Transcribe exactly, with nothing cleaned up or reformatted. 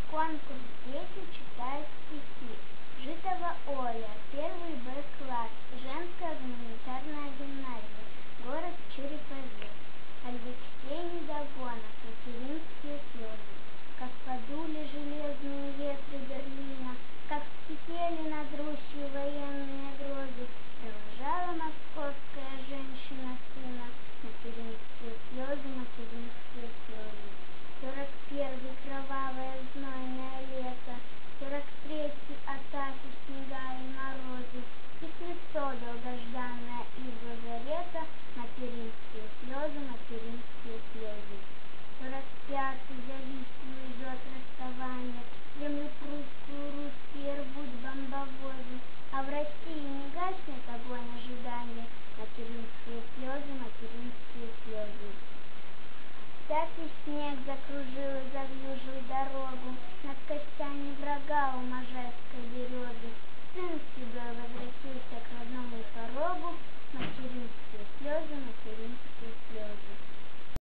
Конкурс «Дети читают стихи». Житова Оля, первый Б класс, женская гуманитарная гимназия, город Череповец. Алексей Недогонов, материнские слезы. Как подули железные ветры Берлина, как вскипели над Русью военные грозы, провожала московская женщина сына, материнские слезы, материнские слезы. Сорок первый кровавое знойное лето, сорок третий атаки, снега и морозы, и лицо долгожданное из лазарета, материнские слезы, материнские слезы. Сорок пятый завистливый жжет расставание, землю прусскую русские рвут бомбовозы, а в России не гаснет огонь ожидания, материнские слезы, материнские слезы. Всякий снег закружил и завьюжил дорогу, над